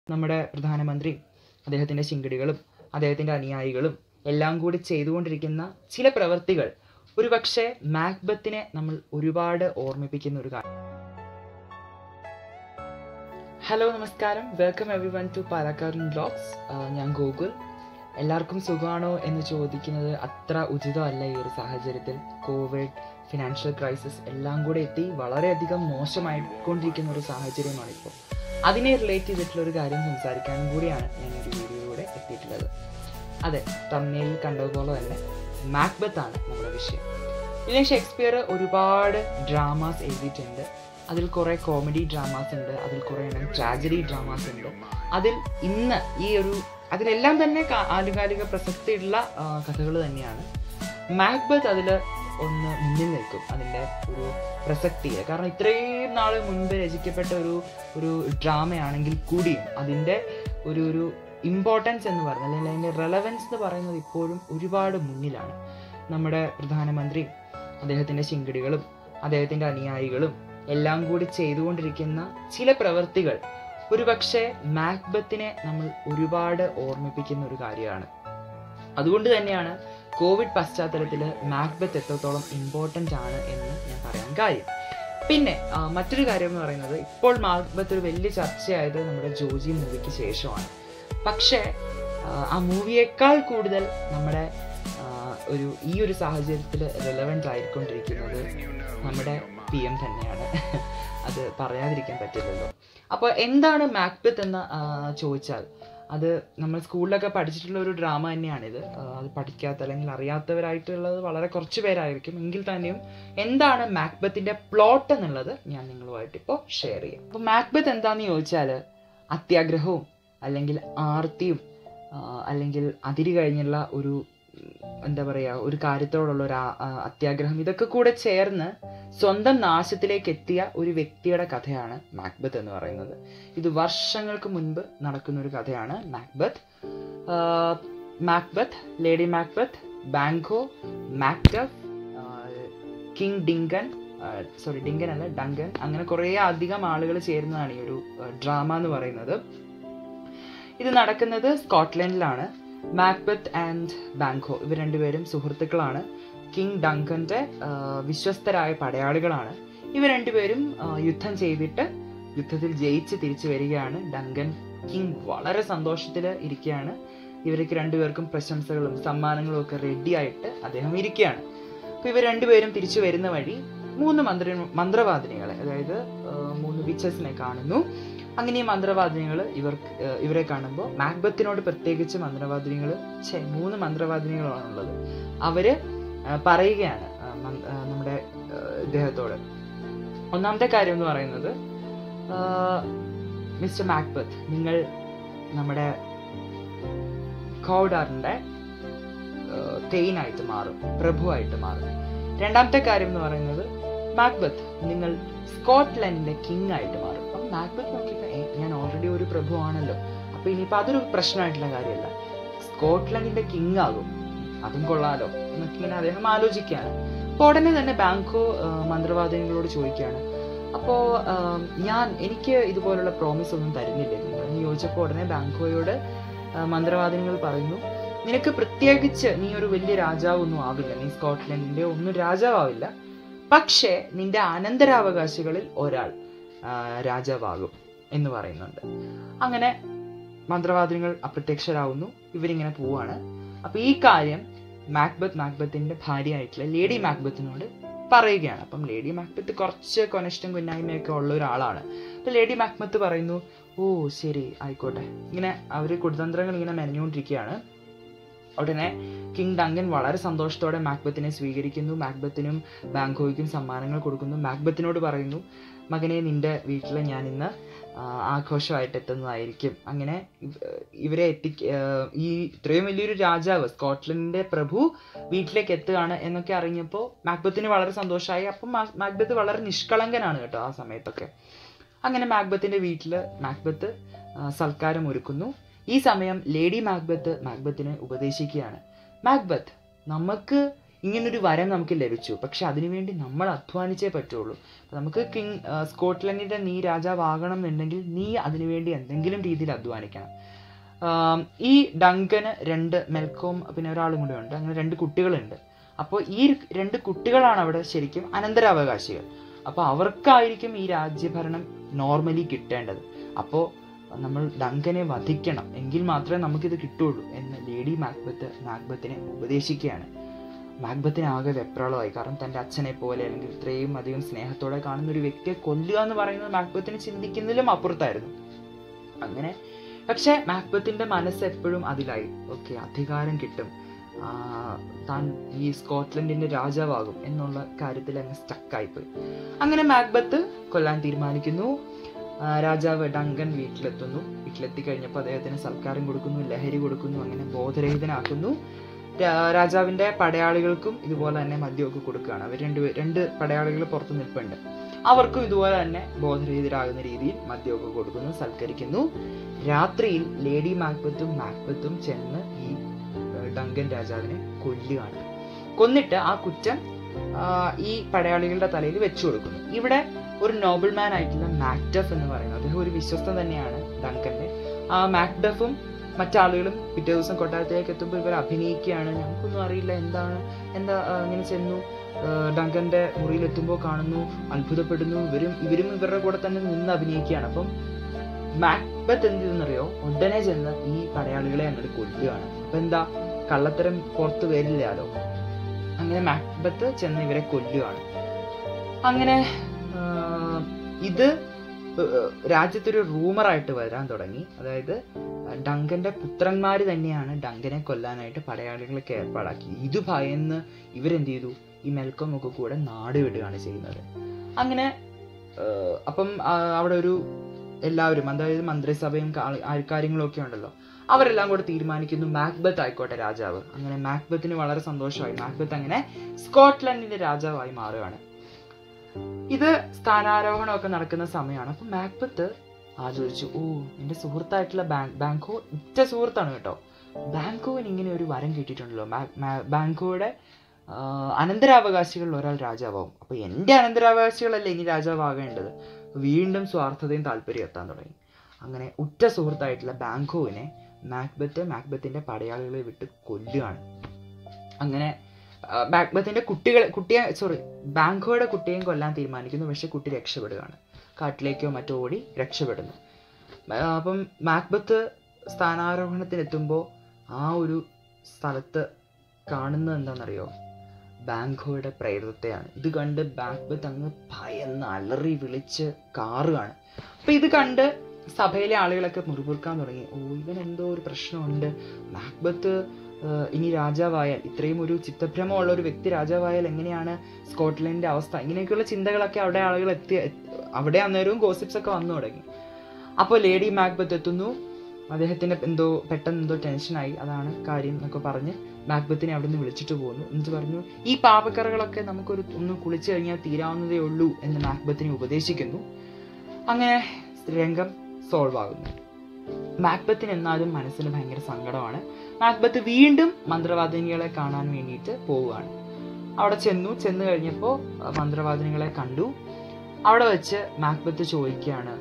നമ്മുടെ പ്രധാനമന്ത്രി അദ്ദേഹത്തിൻ്റെ ശിങ്കിടികളും അദ്ദേഹത്തിൻ്റെ അനുയായികളും എല്ലാം കൂടി ചെയ്തുകൊണ്ടിരിക്കുന്ന ചില പ്രവൃത്തികൾ ഒരുപക്ഷെ മാക്ബത്തിനെ നമ്മൾ ഒരുപാട് ഓർമ്മിപ്പിക്കുന്ന ഒരു കാര്യം. ഹലോ, നമസ്കാരം. വെൽക്കം എവറി വൺ ടു പാലക്കാടൻ വ്ലോഗ്സ്. ഞാൻ ഗോകുൽ. എല്ലാവർക്കും സുഖമാണോ എന്ന് ചോദിക്കുന്നത് അത്ര ഉചിതമല്ല ഈ ഒരു സാഹചര്യത്തിൽ. കോവിഡ്, ഫിനാൻഷ്യൽ ക്രൈസിസ് എല്ലാം കൂടെ എത്തി വളരെയധികം മോശമായിക്കൊണ്ടിരിക്കുന്ന ഒരു സാഹചര്യമാണ് ഇപ്പോൾ. അതിനെ റിലേറ്റ് ചെയ്തിട്ടുള്ള ഒരു കാര്യം സംസാരിക്കാനും കൂടിയാണ് ഞാൻ ഒരു വീഡിയോയിലൂടെ എത്തിയിട്ടുള്ളത്. അതെ, തമ്മിൽ കണ്ടതുപോലെ തന്നെ മാക്ബത്ത് ആണ് നമ്മുടെ വിഷയം. വില്യം ഷേക്സ്പിയർ ഒരുപാട് ഡ്രാമാസ് എഴുതിയിട്ടുണ്ട്. അതിൽ കുറേ കോമഡി ഡ്രാമാസ് ഉണ്ട്, അതിൽ കുറേ ട്രാജഡി ഡ്രാമാസ് ഉണ്ട്. അതിലെല്ലാം തന്നെ ആനുകാലിക പ്രസക്തിയുള്ള കഥകൾ തന്നെയാണ്. മാക്ബത്ത് അതിൽ ഒന്ന് മുന്നിൽ നിൽക്കും അതിൻ്റെ ഒരു പ്രസക്തിയിൽ. കാരണം ഇത്രയും നാൾ മുൻപ് രചിക്കപ്പെട്ട ഒരു ഡ്രാമയാണെങ്കിൽ കൂടിയും അതിൻ്റെ ഒരു ഇമ്പോർട്ടൻസ് എന്ന് പറഞ്ഞാൽ, അല്ലെങ്കിൽ അതിൻ്റെ റെലവൻസ് എന്ന് പറയുന്നത് ഇപ്പോഴും ഒരുപാട് മുന്നിലാണ്. നമ്മുടെ പ്രധാനമന്ത്രി അദ്ദേഹത്തിൻ്റെ ശിങ്കിടികളും അദ്ദേഹത്തിൻ്റെ അനുയായികളും എല്ലാം കൂടി ചെയ്തുകൊണ്ടിരിക്കുന്ന ചില പ്രവൃത്തികൾ ഒരുപക്ഷെ മാക്ബത്തിനെ നമ്മൾ ഒരുപാട് ഓർമ്മിപ്പിക്കുന്ന ഒരു കാര്യമാണ്. അതുകൊണ്ട് തന്നെയാണ് കോവിഡ് പശ്ചാത്തലത്തിൽ മാക്ബത്ത് എത്രത്തോളം ഇമ്പോർട്ടൻ്റ് ആണ് എന്ന് ഞാൻ പറയാൻ കാര്യം. പിന്നെ മറ്റൊരു കാര്യം എന്ന് പറയുന്നത്, ഇപ്പോൾ മാക്ബത്ത് ഒരു വലിയ ചർച്ചയായത് നമ്മുടെ ജോജി മൂവിക്ക് ശേഷമാണ്. പക്ഷേ ആ മൂവിയേക്കാൾ കൂടുതൽ നമ്മുടെ ഈ ഒരു സാഹചര്യത്തിൽ റെലവൻ്റ് ആയിക്കൊണ്ടിരിക്കുന്നത് നമ്മുടെ PM തന്നെയാണ്. അത് പറയാതിരിക്കാൻ പറ്റില്ലല്ലോ. അപ്പോൾ എന്താണ് മാക്ബത്ത് എന്ന് ചോദിച്ചാൽ, അത് നമ്മൾ സ്കൂളിലൊക്കെ പഠിച്ചിട്ടുള്ള ഒരു ഡ്രാമ തന്നെയാണിത്. അത് പഠിക്കാത്ത അല്ലെങ്കിൽ അറിയാത്തവരായിട്ടുള്ളത് വളരെ കുറച്ച് പേരായിരിക്കും. എങ്കിൽ തന്നെയും എന്താണ് മാക്ബത്തിൻ്റെ പ്ലോട്ട് എന്നുള്ളത് ഞാൻ നിങ്ങളുമായിട്ട് ഇപ്പോൾ ഷെയർ ചെയ്യാം. അപ്പോൾ മാക്ബത്ത് എന്താണെന്ന് ചോദിച്ചാൽ, അത്യാഗ്രഹവും അല്ലെങ്കിൽ ആർത്തിയും അല്ലെങ്കിൽ അതിര് കഴിഞ്ഞുള്ള ഒരു ഒരു കാര്യത്തോടുള്ള ഒരു അത്യാഗ്രഹം, ഇതൊക്കെ കൂടെ ചേർന്ന് സ്വന്തം നാശത്തിലേക്ക് എത്തിയ ഒരു വ്യക്തിയുടെ കഥയാണ് മാക്ബത്ത് എന്ന് പറയുന്നത്. ഇത് വർഷങ്ങൾക്ക് മുൻപ് നടക്കുന്ന ഒരു കഥയാണ് Macbeth, lady Macbeth, Banquo, Macduff, king ഡിങ്കൻ, ഡങ്കൻ, അങ്ങനെ കുറേ അധികം ആളുകൾ ചേരുന്നതാണ് ഈ ഒരു ഡ്രാമ എന്ന് പറയുന്നത്. ഇത് നടക്കുന്നത് സ്കോട്ട്ലൻഡിലാണ്. മാക്ബത്ത് ആൻഡ് ബാങ്കോ ഇവർ രണ്ടുപേരും സുഹൃത്തുക്കളാണ്. കിങ് ഡങ്കന്റെ വിശ്വസ്തരായ പടയാളികളാണ്. ഇവർ രണ്ടുപേരും യുദ്ധം ചെയ്തിട്ട് യുദ്ധത്തിൽ ജയിച്ച് തിരിച്ചു വരികയാണ്. ഡങ്കൻ കിങ് വളരെ സന്തോഷത്തിൽ ഇരിക്കുകയാണ്. ഇവർക്ക് രണ്ടുപേർക്കും പ്രശംസകളും സമ്മാനങ്ങളും ഒക്കെ റെഡി ആയിട്ട് അദ്ദേഹം ഇരിക്കുകയാണ്. അപ്പോൾ ഇവർ രണ്ടുപേരും തിരിച്ചു വരുന്ന വഴി 3 മന്ത്രവാദിനികളെ, അതായത് 3 വിച്ചസിനെ കാണുന്നു. അങ്ങനെ ഈ മന്ത്രവാദിനികൾ ഇവരെ കാണുമ്പോൾ മാക്ബത്തിനോട് പ്രത്യേകിച്ച് 3 മന്ത്രവാദിനികളാണുള്ളത്. അവര് പറയുകയാണ് നമ്മുടെ ഇദ്ദേഹത്തോട്. ഒന്നാമത്തെ കാര്യം എന്ന് പറയുന്നത്, മിസ്റ്റർ മാക്ബത്ത്, നിങ്ങൾ നമ്മുടെ കൗഡാറിന്റെ തെയിനായിട്ട് മാറും, പ്രഭുവായിട്ട് മാറും. രണ്ടാമത്തെ കാര്യം എന്ന് പറയുന്നത്, മാക്ബത്ത്, നിങ്ങൾ സ്കോട്ട്ലൻഡിന്റെ കിങ് ആയിട്ട് മാറും. അപ്പം മാക്ബത്ത് നോക്കിയപ്പോൾ, ഞാൻ ഓൾറെഡി ഒരു പ്രഭുവാണല്ലോ, അപ്പൊ ഇനിയിപ്പോൾ അതൊരു പ്രശ്നമായിട്ടുള്ള കാര്യമല്ല, സ്കോട്ട്ലൻഡിന്റെ കിങ് ആകും, അതും കൊള്ളാലോ എന്നൊക്കെ ഇങ്ങനെ അദ്ദേഹം ആലോചിക്കുകയാണ്. അപ്പോൾ ഉടനെ തന്നെ ബാങ്കോ മന്ത്രവാദിനികളോട് ചോദിക്കുകയാണ്, അപ്പോൾ എനിക്ക് ഇതുപോലുള്ള പ്രോമിസ് ഒന്നും തരുന്നില്ലേ നിങ്ങൾ എന്ന് ചോദിച്ചപ്പോൾ ഉടനെ ബാങ്കോയോട് മന്ത്രവാദിനികൾ പറയുന്നു, നിനക്ക് പ്രത്യേകിച്ച് നീ ഒരു വലിയ രാജാവൊന്നും ആവില്ല, നീ സ്കോട്ട്ലൻഡിന്റെ ഒന്നും രാജാവില്ല, പക്ഷേ നിന്റെ അനന്തരാവകാശികളിൽ ഒരാൾ രാജാവാകും എന്ന് പറയുന്നുണ്ട്. അങ്ങനെ മന്ത്രവാദിനികൾ അപ്രത്യക്ഷരാകുന്നു. ഇവരിങ്ങനെ പോവാണ്. അപ്പൊ ഈ കാര്യം മാക്ബത്തിന്റെ ഭാര്യയായിട്ടുള്ള ലേഡി മാക്ബത്തിനോട് പറയുകയാണ്. അപ്പം ലേഡി മാക്ബത്ത് കുറച്ച് കൊനഷ്ടം കുന്നായ്മയൊക്കെ ഉള്ള ഒരാളാണ്. അപ്പൊ ലേഡി മാക്ബത്ത് പറയുന്നു, ഓ ശരി, ആയിക്കോട്ടെ. ഇങ്ങനെ അവര് കുടിതന്ത്രങ്ങൾ ഇങ്ങനെ മെനഞ്ഞുകൊണ്ടിരിക്കുകയാണ്. ഉടനെ കിങ് ഡങ്കൻ വളരെ സന്തോഷത്തോടെ മാക്ബത്തിനെ സ്വീകരിക്കുന്നു. മാക്ബത്തിനും ബാങ്കോയ്ക്കും സമ്മാനങ്ങൾ കൊടുക്കുന്നു. മാക്ബത്തിനോട് പറയുന്നു, മകനെ, നിന്റെ വീട്ടിൽ ഞാൻ ഇന്ന് ആഘോഷമായിട്ട് എത്തുന്നതായിരിക്കും. അങ്ങനെ ഇവരെ ഈ ഇത്രയും വലിയൊരു രാജാവ്, സ്കോട്ട്ലൻഡിന്റെ പ്രഭു വീട്ടിലേക്ക് എത്തുകയാണ് എന്നൊക്കെ അറിഞ്ഞപ്പോൾ മാക്ബത്തിന് വളരെ സന്തോഷമായി. അപ്പം മാക്ബത്ത് വളരെ നിഷ്കളങ്കനാണ് കേട്ടോ ആ സമയത്തൊക്കെ. അങ്ങനെ മാക്ബത്തിന്റെ വീട്ടിൽ മാക്ബത്ത് സൽക്കാരം ഒരുക്കുന്നു. ഈ സമയം ലേഡി മാക്ബത്തിനെ ഉപദേശിക്കുകയാണ്, മാക്ബത്ത്, നമുക്ക് ഇങ്ങനൊരു വരം നമുക്ക് ലഭിച്ചു, പക്ഷെ അതിനുവേണ്ടി നമ്മൾ അധ്വാനിച്ചേ പറ്റുള്ളൂ. നമുക്ക് സ്കോട്ട്ലൻഡിൻ്റെ നീ രാജാവാകണം എന്നുണ്ടെങ്കിൽ നീ അതിനുവേണ്ടി എന്തെങ്കിലും രീതിയിൽ അധ്വാനിക്കണം. ഈ ഡങ്കന് 2 മെൽക്കോം പിന്നെ ഒരാളും കൂടെ ഉണ്ട്, അങ്ങനെ 2 കുട്ടികളുണ്ട്. അപ്പോൾ ഈ 2 കുട്ടികളാണ് അവിടെ ശരിക്കും അനന്തരാവകാശികൾ. അപ്പോൾ അവർക്കായിരിക്കും ഈ രാജ്യഭരണം നോർമലി കിട്ടേണ്ടത്. അപ്പോൾ നമ്മൾ ഡങ്കനെ വധിക്കണം, എങ്കിൽ മാത്രമേ നമുക്കിത് കിട്ടുള്ളൂ എന്ന് ലേഡി മാക്ബത്തിനെ ഉപദേശിക്കുകയാണ്. മാക്ബത്തിന് ആകെ വെപ്രാളമായി. കാരണം തൻ്റെ അച്ഛനെ പോലെ അല്ലെങ്കിൽ ഇത്രയും അധികം സ്നേഹത്തോടെ കാണുന്ന ഒരു വ്യക്തിയെ കൊല്ലുക എന്ന് പറയുന്നത് മാക്ബത്തിന് ചിന്തിക്കുന്നതിലും അപ്പുറത്തായിരുന്നു. അങ്ങനെ പക്ഷെ മാക്ബത്തിൻ്റെ മനസ്സ് എപ്പോഴും അതിലായി. ഓക്കെ, അധികാരം കിട്ടും, താൻ ഈ സ്കോട്ട്ലൻഡിൻ്റെ രാജാവാകും എന്നുള്ള കാര്യത്തിൽ അങ്ങ് സ്റ്റക്കായിപ്പോയി. അങ്ങനെ മാക്ബത്ത് കൊല്ലാൻ തീരുമാനിക്കുന്നു. രാജാവ് ഡങ്കൻ വീട്ടിലെത്തി കഴിഞ്ഞപ്പോൾ അദ്ദേഹത്തിന് സൽക്കാരം കൊടുക്കുന്നു, ലഹരി കൊടുക്കുന്നു, അങ്ങനെ ബോധരഹിതനാക്കുന്നു. രാജാവിൻ്റെ പടയാളികൾക്കും ഇതുപോലെ തന്നെ മദ്യമൊക്കെ കൊടുക്കുകയാണ്. അവർ 2 പടയാളികൾ പുറത്ത് നിൽപ്പുണ്ട്. അവർക്കും ഇതുപോലെ തന്നെ ബോധരഹിതരാകുന്ന രീതിയിൽ മദ്യമൊക്കെ കൊടുക്കുന്നു, സൽക്കരിക്കുന്നു. രാത്രിയിൽ ലേഡി മാക്ബത്തും ചെന്ന് ഈ ഡങ്കൻ രാജാവിനെ കൊല്ലുകയാണ്. കൊന്നിട്ട് ആ കുറ്റം ഈ പടയാളികളുടെ തലയിൽ വെച്ചു കൊടുക്കുന്നു. ഇവിടെ ഒരു നോബിൾമാൻ ആയിട്ടുള്ള മാക്ഡഫ് എന്ന് പറയുന്നത്, അദ്ദേഹം ഒരു വിശ്വസ്തൻ തന്നെയാണ് ഡങ്കന്റെ. ആ മാക്ഡഫും മറ്റാളുകളും പിറ്റേ ദിവസം കൊട്ടാരത്തിലേക്ക് എത്തുമ്പോൾ ഇവർ അഭിനയിക്കുകയാണ്. ഞങ്ങൾക്കൊന്നും അറിയില്ല എന്താ ഇങ്ങനെ ചെന്നു ഡങ്കന്റെ മുറിയിലെത്തുമ്പോൾ കാണുന്നു, അത്ഭുതപ്പെടുന്നു. ഇവരും ഇവരുടെ കൂടെ തന്നെ നിന്ന് അഭിനയിക്കുകയാണ്. അപ്പം മാക്ബത്ത് എന്ത് ചെയ്തെന്നറിയോ, ഉടനെ ചെന്ന് ഈ പടയാളികളെ അങ്ങോട്ട് കൊല്ലുകയാണ്. അപ്പൊ എന്താ, കള്ളത്തരം പുറത്ത് വരില്ലാലോ. അങ്ങനെ മാക്ബത്ത് ചെന്ന് ഇവരെ കൊല്ലുകയാണ്. അങ്ങനെ ഇത് രാജ്യത്തൊരു റൂമറായിട്ട് വരാൻ തുടങ്ങി. അതായത് ഡങ്കന്റെ പുത്രന്മാര് തന്നെയാണ് ഡങ്കനെ കൊല്ലാനായിട്ട് പടയാളികളൊക്കെ ഏർപ്പാടാക്കി. ഇത് ഭയന്ന് ഇവരെന്ത് ചെയ്തു, ഈ മെൽക്കോം ഒക്കെ കൂടെ നാട് വിടുകയാണ് ചെയ്യുന്നത്. അങ്ങനെ അപ്പം അവിടെ ഒരു എല്ലാവരും, അതായത് മന്ത്രിസഭയും കാര്യങ്ങളും ഒക്കെ ഉണ്ടല്ലോ, അവരെല്ലാം കൂടെ തീരുമാനിക്കുന്നു മാക്ബത്ത് ആയിക്കോട്ടെ രാജാവ്. അങ്ങനെ മാക്ബത്തിന് വളരെ സന്തോഷമായി. മാക്ബത്ത് അങ്ങനെ സ്കോട്ട്ലൻഡിന്റെ രാജാവായി മാറുകയാണ്. ഇത് സ്ഥാനാരോഹണമൊക്കെ നടക്കുന്ന സമയമാണ്. അപ്പം മാക്ബത്ത് ആലോചിച്ചു, എൻ്റെ സുഹൃത്തായിട്ടുള്ള ബാങ്കോ ഉറ്റ സുഹൃത്താണ് കേട്ടോ, ബാങ്കോവിന് ഇങ്ങനെ ഒരു വരം കിട്ടിയിട്ടുണ്ടല്ലോ, ബാങ്കോയുടെ അനന്തരാവകാശികളിൽ ഒരാൾ രാജാവാകും. അപ്പോൾ എൻ്റെ അനന്തരാവകാശികളല്ലേ ഇനി രാജാവാകേണ്ടത്. വീണ്ടും സ്വാർത്ഥതയും താല്പര്യം എത്താൻ തുടങ്ങി. അങ്ങനെ ഉറ്റ സുഹൃത്തായിട്ടുള്ള ബാങ്കോവിനെ മാക്ബത്തിന്റെ പടയാളികളെ വിട്ട് കൊല്ലുകയാണ്. അങ്ങനെ ബാങ്കോയുടെ കുട്ടിയെയും കൊല്ലാൻ തീരുമാനിക്കുന്നു. പക്ഷെ കുട്ടി രക്ഷപ്പെടുകയാണ്, കാട്ടിലേക്കോ മറ്റോ ഓടി രക്ഷപ്പെടുന്നു. അപ്പം മാക്ബത്ത് സ്ഥാനാരോഹണത്തിനെത്തുമ്പോൾ ആ ഒരു സ്ഥലത്ത് കാണുന്നത് എന്താണെന്നറിയോ, ബാങ്കോയുടെ പ്രേതത്തെയാണ്. ഇത് കണ്ട് മാക്ബത്ത് അങ്ങ് ഭയന്ന് അലറി വിളിച്ച് കാറുകയാണ്. അപ്പം ഇത് കണ്ട് സഭയിലെ ആളുകളൊക്കെ മുറിവുറുക്കാൻ തുടങ്ങി. ഇവനെന്തോ ഒരു പ്രശ്നമുണ്ട്, മാക്ബത്ത് ഇനി രാജാവായാൽ, ഇത്രയും ഒരു ചിത്തഭ്രമമുള്ള ഒരു വ്യക്തി രാജാവായാൽ എങ്ങനെയാണ് സ്കോട്ട്ലൻഡിന്റെ അവസ്ഥ, ഇങ്ങനെയൊക്കെയുള്ള ചിന്തകളൊക്കെ അവിടെ ആളുകൾ അവിടെ അന്നേരവും ഗോസിപ്സ് ഒക്കെ വന്നു തുടങ്ങി. അപ്പോൾ ലേഡി മാക്ബത്ത് എത്തുന്നു. അദ്ദേഹത്തിന് പെട്ടെന്ന് എന്തോ ടെൻഷനായി, അതാണ് കാര്യം എന്നൊക്കെ പറഞ്ഞ് മാക്ബത്തിനെ അവിടെ നിന്ന് വിളിച്ചിട്ട് പോകുന്നു. എന്നിട്ട് പറഞ്ഞു, ഈ പാപക്കറകളൊക്കെ ഒന്ന് കുളിച്ചു കഴിഞ്ഞാൽ തീരാവുന്നതേ ഉള്ളൂ എന്ന് മാക്ബത്തിനെ ഉപദേശിക്കുന്നു. അങ്ങനെ രംഗം സോൾവ് ആകുന്നു. മാക്ബത്തിന് എന്നാലും മനസ്സിന് ഭയങ്കര സങ്കടമാണ്. മാക്ബത്ത് വീണ്ടും മന്ത്രവാദിനികളെ കാണാൻ വേണ്ടിയിട്ട് പോവുകയാണ്. അവിടെ ചെന്ന് കഴിഞ്ഞപ്പോൾ മന്ത്രവാദിനികളെ കണ്ടു. അവിടെ വെച്ച് മാക്ബത്ത് ചോദിക്കുകയാണ്,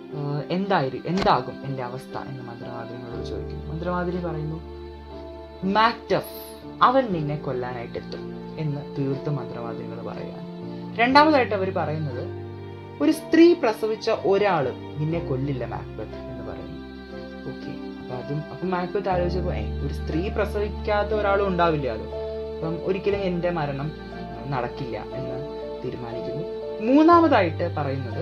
എന്താകും എൻ്റെ അവസ്ഥ എന്ന് മന്ത്രവാദിനികളോട് ചോദിക്കും. മന്ത്രവാദിനി പറയുന്നു, മാക്ഡഫ് അവൻ നിന്നെ കൊല്ലാനായിട്ട് എത്തും എന്ന് തീർത്ത് മന്ത്രവാദിനികൾ പറയുകയാണ്. രണ്ടാമതായിട്ട് അവർ പറയുന്നത്, ഒരു സ്ത്രീ പ്രസവിച്ച ഒരാളും നിന്നെ കൊല്ലില്ല മാക്ബത്ത് എന്ന് പറയുന്നു. ഓക്കെ, അപ്പം മാക്ബത്ത് ആലോചിച്ചപ്പോ ഒരു സ്ത്രീ പ്രസവിക്കാത്ത ഒരാളും ഉണ്ടാവില്ലല്ലോ, അപ്പം ഒരിക്കലും എൻ്റെ മരണം നടക്കില്ല എന്ന് തീരുമാനിക്കുന്നു. മൂന്നാമതായിട്ട് പറയുന്നത്,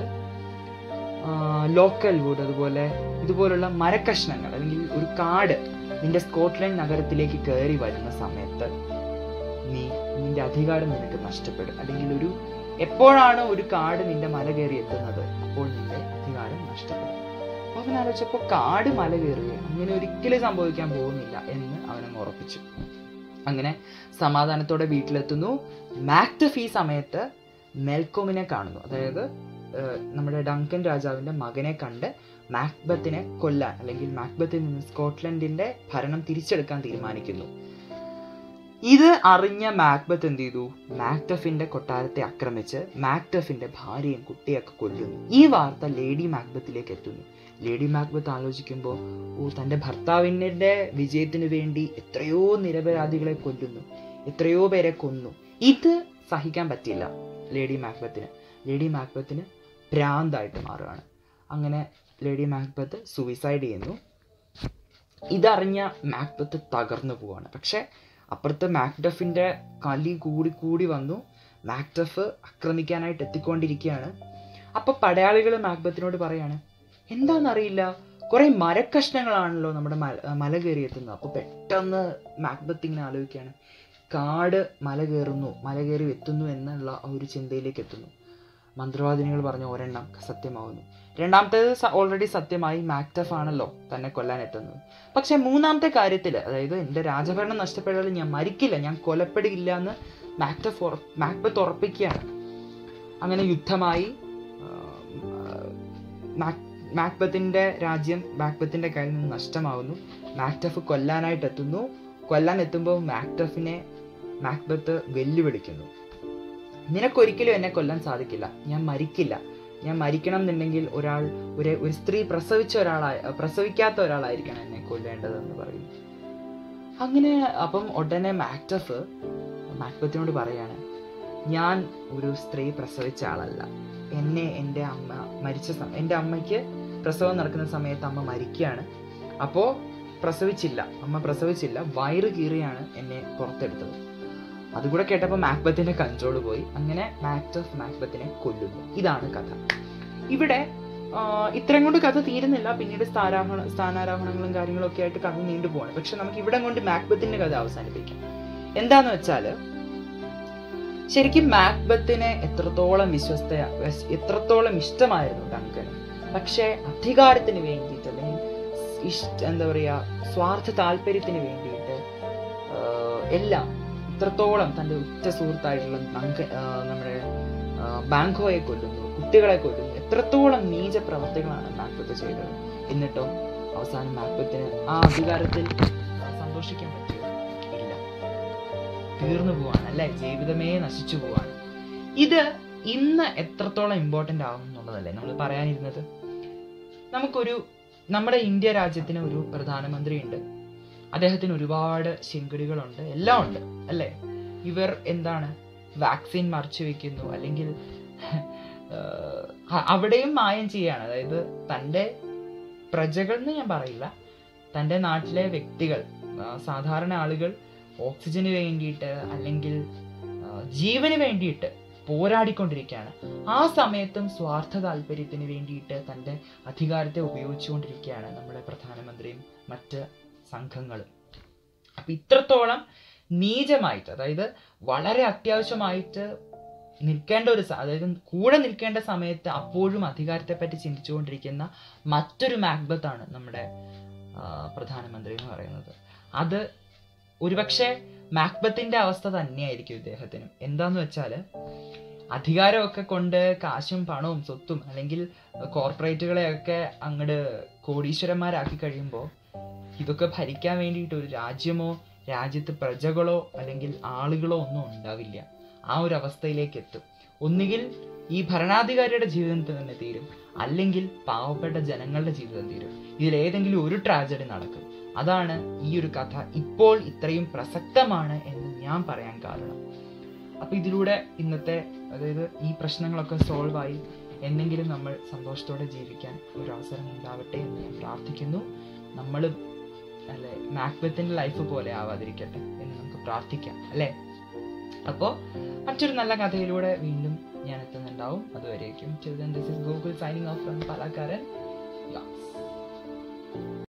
ലോക്കൽ വുഡ്, ഇതുപോലുള്ള മരക്കഷ്ണങ്ങൾ അല്ലെങ്കിൽ ഒരു കാട് നിന്റെ സ്കോട്ട്ലൻഡ് നഗരത്തിലേക്ക് കയറി വരുന്ന സമയത്ത് നിന്റെ അധികാരം നിനക്ക് നഷ്ടപ്പെടും. അല്ലെങ്കിൽ എപ്പോഴാണ് ഒരു കാട് നിന്റെ മല കയറി എത്തുന്നത്, അപ്പോൾ നിന്റെ അധികാരം നഷ്ടപ്പെടും. അപ്പൊ അവൻ ആലോചിച്ചപ്പോൾ കാട് മല കയറുകയും അങ്ങനെ ഒരിക്കലും സംഭവിക്കാൻ പോകുന്നില്ല എന്ന് അവനങ്ങ് ഉറപ്പിച്ചു. അങ്ങനെ സമാധാനത്തോടെ വീട്ടിലെത്തുന്നു. മാക്ഡഫ് ഈ സമയത്ത് മെൽക്കോമിനെ കാണുന്നു. അതായത് നമ്മുടെ ഡങ്കൻ രാജാവിന്റെ മകനെ കണ്ട് മാക്ബത്തിനെ കൊല്ലാൻ അല്ലെങ്കിൽ മാക്ബത്തിൽ നിന്ന് സ്കോട്ട്ലൻഡിന്റെ ഭരണം തിരിച്ചെടുക്കാൻ തീരുമാനിക്കുന്നു. ഇത് അറിഞ്ഞ മാക്ബത്ത് എന്ത് ചെയ്തു? മാക്ടഫിന്റെ കൊട്ടാരത്തെ ആക്രമിച്ച് മാക്ടഫിന്റെ ഭാര്യയും കുട്ടിയൊക്കെ കൊല്ലുന്നു. ഈ വാർത്ത ലേഡി മാക്ബത്തിലേക്ക് എത്തുന്നു. ലേഡി മാക്ബത്ത് ആലോചിക്കുമ്പോൾ, തൻ്റെ ഭർത്താവിൻ്റെ വിജയത്തിന് വേണ്ടി എത്രയോ നിരപരാധികളെ കൊല്ലുന്നു, എത്രയോ പേരെ കൊന്നു. ഇത് സഹിക്കാൻ പറ്റില്ല ലേഡി മാക്ബത്തിന്. ലേഡി മാക്ബത്തിന് ഭ്രാന്തായിട്ട് മാറുകയാണ്. അങ്ങനെ ലേഡി മാക്ബത്ത് സൂയിസൈഡ് ചെയ്യുന്നു. ഇതറിഞ്ഞ മാക്ബത്ത് തകർന്നു പോവാണ്. പക്ഷെ അപ്പുറത്ത് മാക്ഡഫിൻ്റെ കലി കൂടി വന്നു. മാക്ഡഫ് ആക്രമിക്കാനായിട്ട് എത്തിക്കൊണ്ടിരിക്കുകയാണ്. അപ്പോൾ പടയാളികൾ മാക്ബത്തിനോട് പറയാണ്, എന്താണെന്നറിയില്ല, കുറേ മരക്കഷ്ണങ്ങളാണല്ലോ നമ്മുടെ മല കയറി എത്തുന്നത്. അപ്പോൾ പെട്ടെന്ന് മാക്ബത്ത് ഇങ്ങനെ ആലോചിക്കുകയാണ്, കാട് മല കയറി എത്തുന്നു എന്നുള്ള ഒരു ചിന്തയിലേക്ക് എത്തുന്നു. മന്ത്രവാദിനികൾ പറഞ്ഞ ഒരെണ്ണം സത്യമാവുന്നു. രണ്ടാമത്തേത് ഓൾറെഡി സത്യമായി, മാക്ടഫ് ആണല്ലോ തന്നെ കൊല്ലാൻ എത്തുന്നത്. പക്ഷെ മൂന്നാമത്തെ കാര്യത്തിൽ, അതായത് എൻ്റെ രാജഭരണം നഷ്ടപ്പെട്ടാലും ഞാൻ മരിക്കില്ല, ഞാൻ കൊലപ്പെടുകയില്ല എന്ന് മാക്ബത്ത് ഉറപ്പിക്കുകയാണ്. അങ്ങനെ യുദ്ധമായി. മാക്ബത്തിൻ്റെ രാജ്യം മാക്ബത്തിൻ്റെ കയ്യിൽ നിന്ന് നഷ്ടമാവുന്നു. മാക്ടഫ് കൊല്ലാനായിട്ട് എത്തുന്നു. കൊല്ലാൻ എത്തുമ്പോൾ മാക്ടഫിനെ മാക്ബത്ത് വെല്ലുവിളിക്കുന്നു. നിനക്കൊരിക്കലും എന്നെ കൊല്ലാൻ സാധിക്കില്ല, ഞാൻ മരിക്കില്ല. ഞാൻ മരിക്കണം എന്നുണ്ടെങ്കിൽ ഒരു സ്ത്രീ പ്രസവിക്കാത്ത ഒരാളായിരിക്കണം എന്നെ കൊല്ലേണ്ടതെന്ന് പറയുന്നു. അങ്ങനെ അപ്പം ഉടനെ മാക്ടഫ് മാക്ബത്തിനോട് പറയാണ്, ഞാൻ ഒരു സ്ത്രീ പ്രസവിച്ച ആളല്ല. എൻ്റെ അമ്മ എൻ്റെ അമ്മയ്ക്ക് പ്രസവം നടക്കുന്ന സമയത്ത് അമ്മ മരിക്കുകയാണ്. അപ്പോൾ അമ്മ പ്രസവിച്ചില്ല, വയറ് കീറിയാണ് എന്നെ പുറത്തെടുത്തത്. അതുകൂടെ കേട്ടപ്പോൾ മാക്ബത്തിന്റെ കൺട്രോൾ പോയി. അങ്ങനെ മാക്ബത്തിനെ കൊല്ലുന്നു. ഇതാണ് കഥ. ഇവിടെ ഇത്രയും കൊണ്ട് കഥ തീരുന്നില്ല. പിന്നീട് സ്ഥാനാരോഹണങ്ങളും കാര്യങ്ങളും ഒക്കെ ആയിട്ട് കഥ നീണ്ടു പോവാണ്. പക്ഷെ നമുക്ക് ഇവിടെ കൊണ്ട് മാക്ബത്തിന്റെ കഥ അവസാനിപ്പിക്കാം. എന്താന്ന് വെച്ചാല്, ശരിക്കും മാക്ബത്തിനെ എത്രത്തോളം ഇഷ്ടമായിരുന്നു ഡങ്കന്. പക്ഷെ അധികാരത്തിന് വേണ്ടിയിട്ട്, അല്ലെങ്കിൽ സ്വാർത്ഥ താല്പര്യത്തിന് വേണ്ടിയിട്ട് എല്ലാം ഇത്രത്തോളം തൻ്റെ ഉറ്റ സുഹൃത്തായിട്ടുള്ള നമ്മുടെ ബാങ്കോയെ കൊല്ലുന്നു, കുട്ടികളെ കൊല്ലുന്നു. എത്രത്തോളം നീച പ്രവർത്തികളാണ് മാക്ബത്ത് ചെയ്തത്. എന്നിട്ടോ അവസാനം മാക്ബത്തിന് ആ അധികാരത്തിൽ സന്തോഷിക്കാൻ പറ്റിയോ? ഇല്ല, തീർന്നു പോവാണ്, അല്ലെ? ജീവിതമേ നശിച്ചു പോവാണ്. ഇത് ഇന്ന് എത്രത്തോളം ഇമ്പോർട്ടൻ്റ് ആവും എന്നുള്ളതല്ലേ നമ്മൾ പറയാനിരുന്നത്. നമ്മുടെ ഇന്ത്യ രാജ്യത്തിന് ഒരു പ്രധാനമന്ത്രി ഉണ്ട്. അദ്ദേഹത്തിന് ഒരുപാട് ശിങ്കിടികളുണ്ട്, എല്ലാം ഉണ്ട്, അല്ലേ? ഇവർ എന്താണ്, വാക്സിൻ മറച്ചു വെക്കുന്നു, അല്ലെങ്കിൽ അവിടെയും മായം ചെയ്യാണ്. അതായത് തൻ്റെ പ്രജകൾ എന്ന് ഞാൻ പറയില്ല, തൻ്റെ നാട്ടിലെ വ്യക്തികൾ, സാധാരണ ആളുകൾ ഓക്സിജന് വേണ്ടിയിട്ട് അല്ലെങ്കിൽ ജീവന് വേണ്ടിയിട്ട് പോരാടിക്കൊണ്ടിരിക്കുകയാണ്. ആ സമയത്തും സ്വാർത്ഥ താല്പര്യത്തിന് വേണ്ടിയിട്ട് തൻ്റെ അധികാരത്തെ ഉപയോഗിച്ചുകൊണ്ടിരിക്കുകയാണ് നമ്മുടെ പ്രധാനമന്ത്രിയും മറ്റ് സംഘങ്ങളും. അപ്പൊ ഇത്രത്തോളം നീചമായിട്ട്, അതായത് വളരെ അത്യാവശ്യമായിട്ട് അതായത് കൂടെ നിൽക്കേണ്ട സമയത്ത് അപ്പോഴും അധികാരത്തെ പറ്റി ചിന്തിച്ചുകൊണ്ടിരിക്കുന്ന മറ്റൊരു മാക്ബത്താണ് നമ്മുടെ പ്രധാനമന്ത്രി എന്ന് പറയുന്നത്. അത് ഒരുപക്ഷെ മാക്ബത്തിന്റെ അവസ്ഥ തന്നെയായിരിക്കും ഇദ്ദേഹത്തിനും. എന്താന്ന് വെച്ചാല്, അധികാരമൊക്കെ കൊണ്ട് കാശും പണവും സ്വത്തും അല്ലെങ്കിൽ കോർപ്പറേറ്റുകളെയൊക്കെ അങ്ങോട്ട് കോടീശ്വരന്മാരാക്കി കഴിയുമ്പോൾ ഇതൊക്കെ ഭരിക്കാൻ വേണ്ടിയിട്ട് ഒരു രാജ്യമോ രാജ്യത്ത് പ്രജകളോ അല്ലെങ്കിൽ ആളുകളോ ഒന്നും ഉണ്ടാവില്ല. ആ ഒരു അവസ്ഥയിലേക്ക് എത്തും. ഒന്നുകിൽ ഈ ഭരണാധികാരിയുടെ ജീവിതം തന്നെ തീരും, അല്ലെങ്കിൽ പാവപ്പെട്ട ജനങ്ങളുടെ ജീവിതം തീരും. ഇതിലേതെങ്കിലും ഒരു ട്രാജഡി നടക്കും. അതാണ് ഈ ഒരു കഥ ഇപ്പോൾ ഇത്രയും പ്രസക്തമാണ് എന്ന് ഞാൻ പറയാൻ കാരണം. അപ്പൊ ഇതിലൂടെ ഇന്നത്തെ, അതായത് ഈ പ്രശ്നങ്ങളൊക്കെ സോൾവ് ആയി എന്നെങ്കിലും നമ്മൾ സന്തോഷത്തോടെ ജീവിക്കാൻ ഒരു അവസരം ഉണ്ടാവട്ടെ എന്ന് ഞാൻ പ്രാർത്ഥിക്കുന്നു. നമ്മളും അല്ലെ മാക്ബത്തിന്റെ ലൈഫ് പോലെ ആവാതിരിക്കട്ടെ എന്ന് നമുക്ക് പ്രാർത്ഥിക്കാം, അല്ലേ? അപ്പോൾ മറ്റൊരു നല്ല കഥയിലൂടെ വീണ്ടും ഞാൻ എത്തുന്നുണ്ടാവും. അതുവരേക്കും this is Gokul signing off from Palakkaran.